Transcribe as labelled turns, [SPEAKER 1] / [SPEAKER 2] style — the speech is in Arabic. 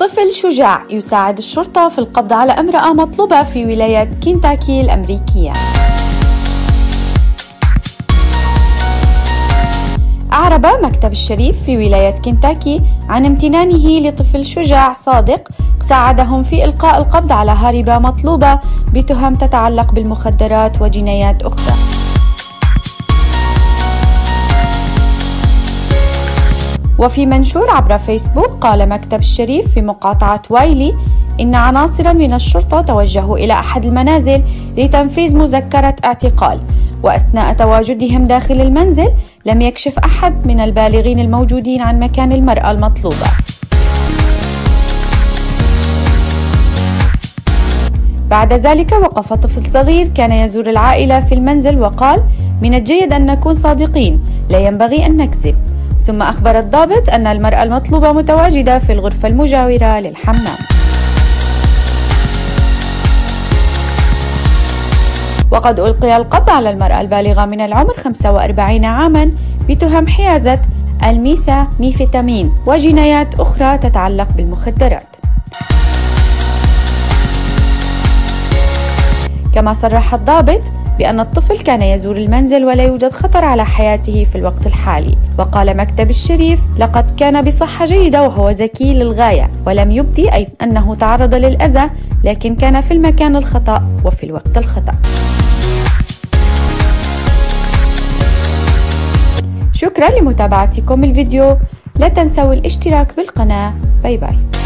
[SPEAKER 1] طفل شجاع يساعد الشرطة في القبض على امرأة مطلوبة في ولاية كنتاكي الأمريكية. أعرب مكتب الشريف في ولاية كنتاكي عن امتنانه لطفل شجاع صادق ساعدهم في إلقاء القبض على هاربة مطلوبة بتهم تتعلق بالمخدرات وجنايات أخرى. وفي منشور عبر فيسبوك قال مكتب الشريف في مقاطعة وايلي إن عناصرا من الشرطة توجهوا إلى أحد المنازل لتنفيذ مذكرة اعتقال، وأثناء تواجدهم داخل المنزل لم يكشف أحد من البالغين الموجودين عن مكان المرأة المطلوبة. بعد ذلك وقف طفل صغير كان يزور العائلة في المنزل وقال: من الجيد أن نكون صادقين، لا ينبغي أن نكذب. ثم أخبر الضابط أن المرأة المطلوبة متواجدة في الغرفة المجاورة للحمام. وقد ألقي القبض على المرأة البالغة من العمر 45 عاما بتهم حيازة الميثامين وجنايات أخرى تتعلق بالمخدرات. كما صرح الضابط بأن الطفل كان يزور المنزل ولا يوجد خطر على حياته في الوقت الحالي. وقال مكتب الشريف: لقد كان بصحة جيدة وهو ذكي للغاية، ولم يبدي أي أنه تعرض للأذى، لكن كان في المكان الخطأ وفي الوقت الخطأ. شكرا لمتابعتكم الفيديو، لا تنسوا الاشتراك بالقناة. باي باي.